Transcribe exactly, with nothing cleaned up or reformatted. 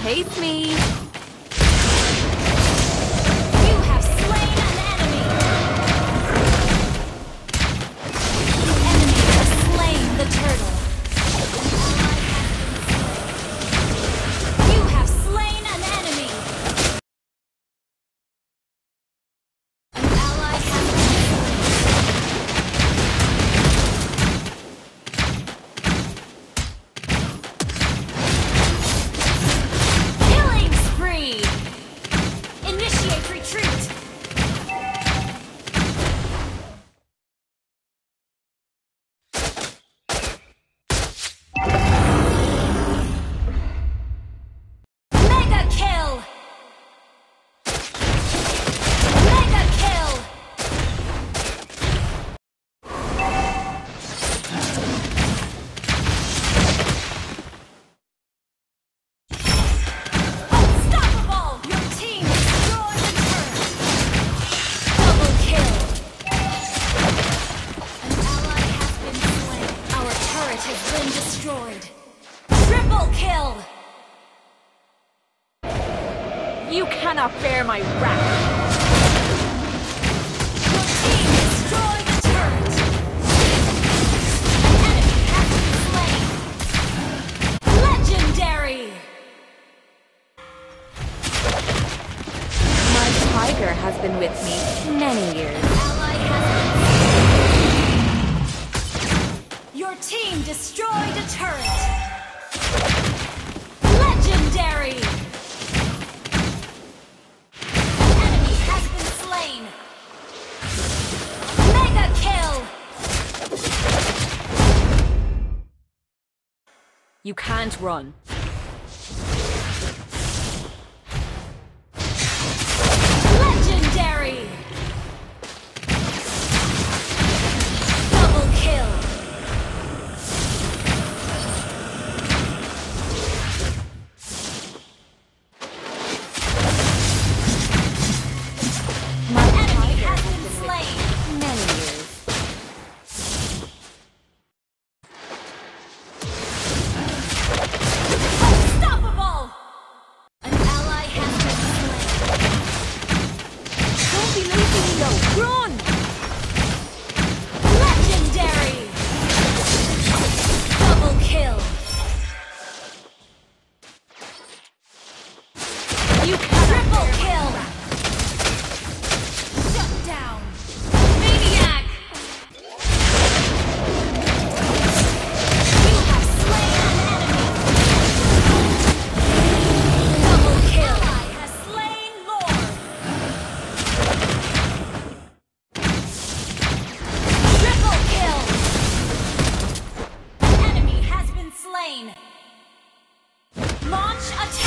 Chase me! You have slain an enemy! The enemy has slain the turtle. You have slain an enemy! An ally has killing spree! Initiate retreat! Mega kill! Mega kill! Unstoppable! Your team destroyed the turret! Double kill! An ally has been slain. Our turret has been destroyed. Triple kill! You cannot bear my wrath! Your team destroyed the turret! An enemy has been slain! Legendary! My tiger has been with me many years. Ally has been... Your team destroyed a turret! Legendary! An enemy has been slain! Mega kill! You can't run. Legendary! Double kill! My Enemy tiger has has been been slain! with me many years. Unstoppable! An ally has been slain! Don't be leaving me low! Run! Legendary! Double kill! You cannot Triple bear my kill! wrath. Shut down! Maniac! You have slain an enemy! Double kill! Ally has slain Lord! Triple kill! An enemy has been slain! Launch attack!